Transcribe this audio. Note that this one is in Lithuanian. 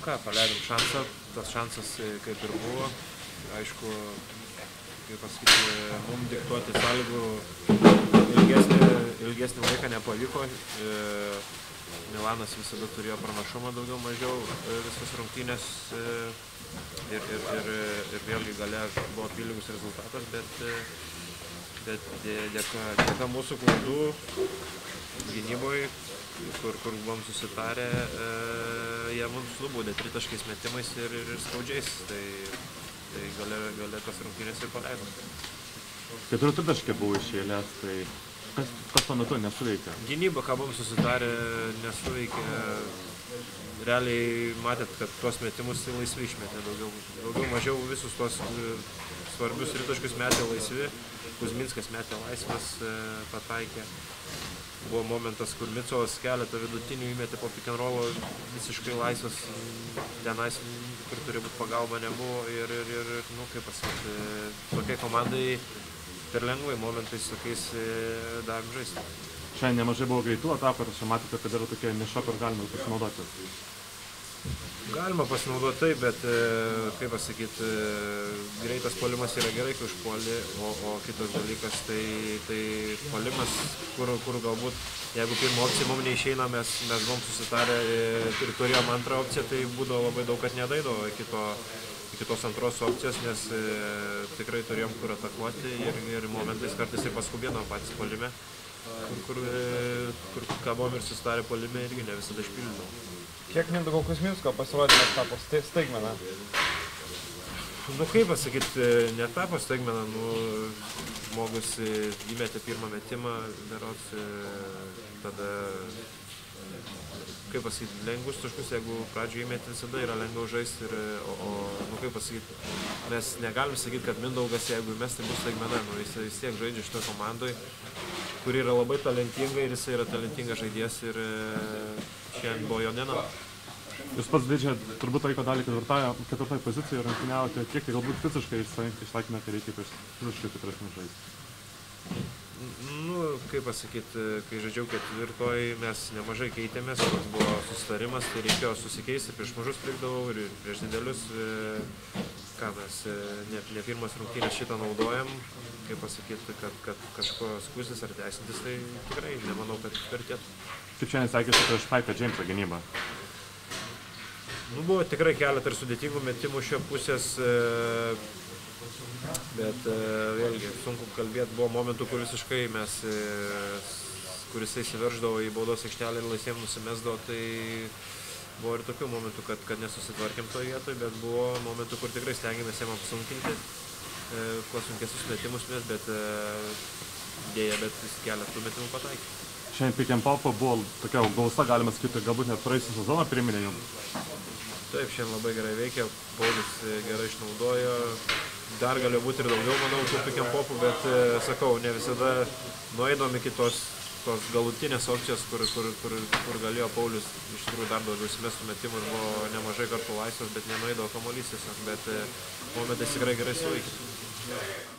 ką, paleidom šansą, tas šansas kaip ir buvo. Aišku, kaip pasakyti, mums diktuoti sąlygų ilgesnį laiką nepavyko. Milanas visada turėjo pranašumą daugiau mažiau visas rungtynės ir vėlgi gale buvo apylygus rezultatas, bet dėka mūsų klaidų gynyboje, kur buvom susitarę, jie mums nubaudė tritaškiais metimais ir skaudžiais, tai gale tas rungtynės ir paleidom. 4 tritaškiai buvo iš eilės, tai kas tuo metu nesuveikė? Gynyba, ką buvom susitarę, nesuveikė. Realiai matėt, kad tuos metimus tai laisvi išmetė. Daugiau mažiau visus tuos svarbius tritaškius metė laisvi. Kuzminskas metė laisvas, pataikė. Buvo momentas, kur Micovas keletą vidutinių įmetė po pick and rollo, visiškai laisvas. Tenais, kur turi būti pagalba, nebuvo. Ir kaip pasakyti, tokiai komandai per lengvai momentais tokiais davėm žaisti. Šiandien nemažai buvo greitų atakų, ar čia matėte, kad yra tokia niša, kur galima pasinaudoti? Galima pasinaudoti taip, bet, kaip pasakyti, greitas puolimas yra gerai, kai užpuoli, o kitas dalykas, tai puolimas, kur galbūt, jeigu pirmą opciją mums neišeina, mes buvom susitarę ir turėjom antrą opciją, tai būdavo labai daug, kad nedaidavo iki tos antros opcijos, nes tikrai turėjom kur atakuoti ir momentais kartais ir paskubėdom patys puolime, kur buvom ir susitarę puolime irgi ne visada išpildydom. Kiek Mindaugo Kuzminsko pasirodymas tapo staigmena? Kaip pasakyti, netapo staigmena, žmogus įmetė pirmą metimą, berods, tada, kaip pasakyti, lengvus taškus, jeigu pradžioje įmeti, visada yra lengviau žaisti, kaip pasakyti, mes negalim sakyti, kad Mindaugas, jeigu mes, tai bus staigmena, jis vis tiek žaidžia šitoje komandai, kuri yra labai talentinga ir jis yra talentingas žaidėjas ir šiandien buvo jo diena. Jūs pats didžiąją turbūt laiko dalį ketvirtoje pozicijoje rungtyniavote, kiek tai galbūt fiziškai išsakėme, kad reikia fiziškai stipresnių žaisti? Kaip pasakyti, kai žaidžiau ketvirtoj, mes nemažai keitėmės, toks buvo susitarimas, tai reikėjo susikeisti, prieš mažus plikdavau ir prieš didelius, ką mes ne pirmas rungtynės šitą naudojam, kaip pasakyti, kad kažko skūstis ar teisintis, tai tikrai nemanau, kad vertėtų. Kaip šiandien sekėsi prieš Maiką Džeimsą gynybą? Buvo tikrai keletą ir sudėtingų metimų šio pusės, bet vėlgi sunku kalbėti, buvo momentų, kur visiškai kur jisai įsiverždavo į baudos aikštelę ir laisviem nusimesdavo, tai buvo ir tokių momentų, kad nesusitvarkėm toje vietoje, bet buvo momentų, kur tikrai stengiamės jam apsunkinti, kuo sunkesnius metimus mes, bet dėja, bet vis keletų metimų pataikė. Šiandien pick and pop buvo tokia gausa, galima sakyti, galbūt net praėjusią sezoną priminė jums. Taip, šiandien labai gerai veikia, Paulius gerai išnaudojo, dar galėjo būti ir daugiau, manau, tų pick and popų, bet sakau, ne visada nueidom iki tos galutinės opcijos, kur galėjo Paulius iš tikrųjų dar daugiau įsimestų metimų ir buvo nemažai kartų laisvas, bet nenueidavo kamuolys tiesiog, bet momentais tikrai gerai suveikė.